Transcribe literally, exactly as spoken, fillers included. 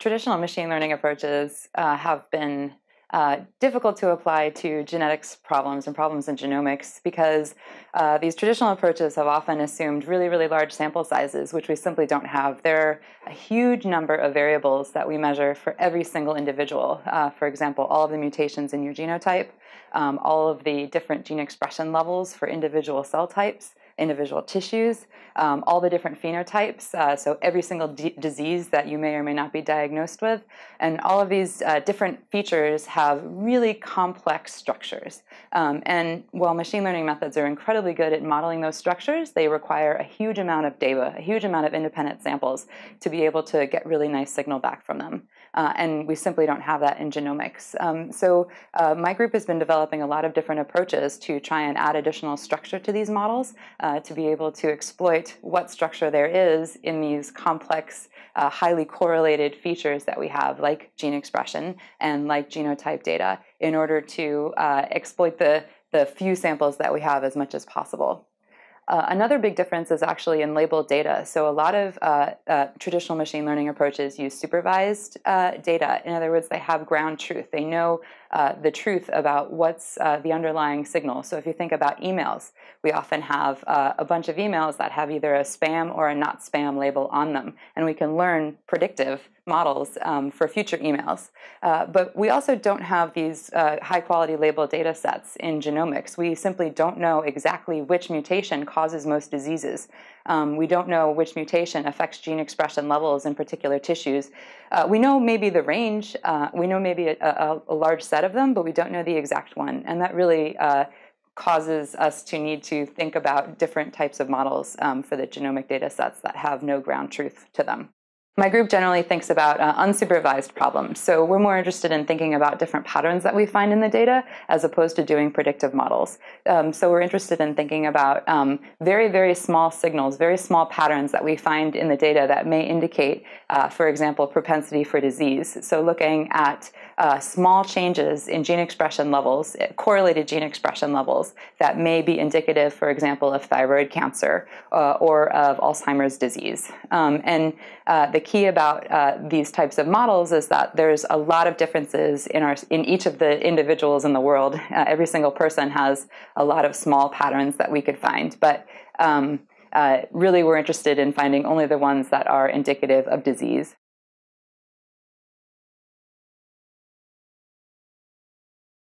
traditional machine learning approaches uh, have been uh, difficult to apply to genetics problems and problems in genomics because uh, these traditional approaches have often assumed really, really large sample sizes, which we simply don't have. There are a huge number of variables that we measure for every single individual. Uh, for example, all of the mutations in your genotype, um, all of the different gene expression levels for individual cell types, individual tissues, um, all the different phenotypes, uh, so every single disease that you may or may not be diagnosed with. And all of these uh, different features have really complex structures. Um, and while machine learning methods are incredibly good at modeling those structures, they require a huge amount of data, a huge amount of independent samples to be able to get really nice signal back from them. Uh, and we simply don't have that in genomics. Um, so uh, my group has been developing a lot of different approaches to try and add additional structure to these models uh, to be able to exploit what structure there is in these complex, uh, highly correlated features that we have, like gene expression and like genotype data, in order to uh, exploit the, the few samples that we have as much as possible. Uh, another big difference is actually in labeled data. So a lot of uh, uh, traditional machine learning approaches use supervised uh, data. In other words, they have ground truth. They know uh, the truth about what's uh, the underlying signal. So if you think about emails, we often have uh, a bunch of emails that have either a spam or a not spam label on them. And we can learn predictive models um, for future emails. Uh, but we also don't have these uh, high-quality labeled data sets in genomics. We simply don't know exactly which mutation causes most diseases. Um, we don't know which mutation affects gene expression levels in particular tissues. Uh, we know maybe the range, uh, we know maybe a, a, a large set of them, but we don't know the exact one. And that really uh, causes us to need to think about different types of models um, for the genomic data sets that have no ground truth to them. My group generally thinks about uh, unsupervised problems. So we're more interested in thinking about different patterns that we find in the data as opposed to doing predictive models. Um, so we're interested in thinking about um, very, very small signals, very small patterns that we find in the data that may indicate, uh, for example, propensity for disease. So looking at uh, small changes in gene expression levels, correlated gene expression levels that may be indicative, for example, of thyroid cancer uh, or of Alzheimer's disease. Um, and uh, the key about uh, these types of models is that there's a lot of differences in our in each of the individuals in the world. Uh, every single person has a lot of small patterns that we could find, but um, uh, really we're interested in finding only the ones that are indicative of disease.